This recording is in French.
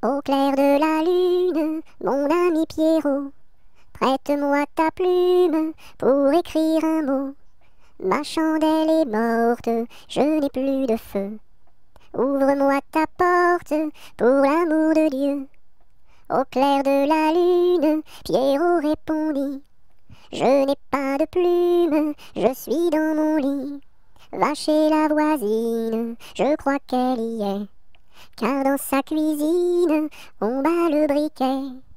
Au clair de la lune, mon ami Pierrot, prête-moi ta plume pour écrire un mot. Ma chandelle est morte, je n'ai plus de feu. Ouvre-moi ta porte pour l'amour de Dieu. Au clair de la lune, Pierrot répondit: Je n'ai pas de plume, je suis dans mon lit. Va chez la voisine, je crois qu'elle y est, car dans sa cuisine, on bat le briquet.